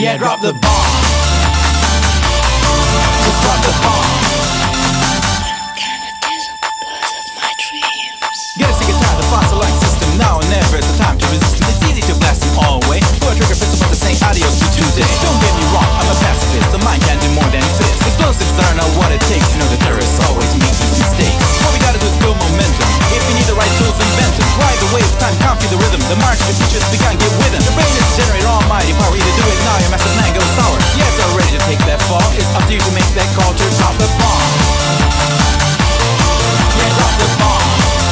Yeah, drop the bomb. Just drop the bomb. Get a sick and tired of fossil-like system. Now and never is the time to resist them. It's easy to blast them all away. Pull a trigger pistol but to say adios to today. Don't get me wrong, I'm a pacifist. The mind can do more than fist. Explosives are not what it takes. You know the terrorists always make these mistakes. What we gotta do is build momentum. If you need the right tools, invent them. Ride the wave, time can't feel the rhythm. The march the futures begun, get with them. The brain is to generate almighty power. Either do it now, your master plan goes sour. Yes, I'm ready to take that fall. It's up to you to make that call to drop the bomb. Yeah, drop the bomb.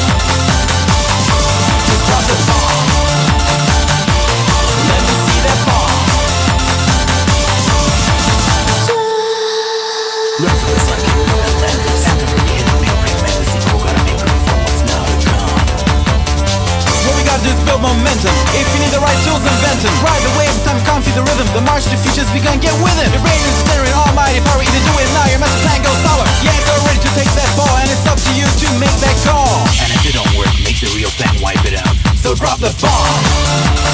Drop the bomb. Let me see that bomb. Learn to this like you will Atlantis. After the hit, make the sequel. Gotta make room for what's now to come. What we gotta do is build momentum. If you need the right tools, invent them. Ride the wave, time can't feel the rhythm. The march to the future's begun, get with it. The brain is generating almighty power. Either do it now, your master plan goes sour. Yeah, it's all ready to take that ball, and it's up to you to make that call. And if it don't work, make the real plan wipe it out. So drop the bomb.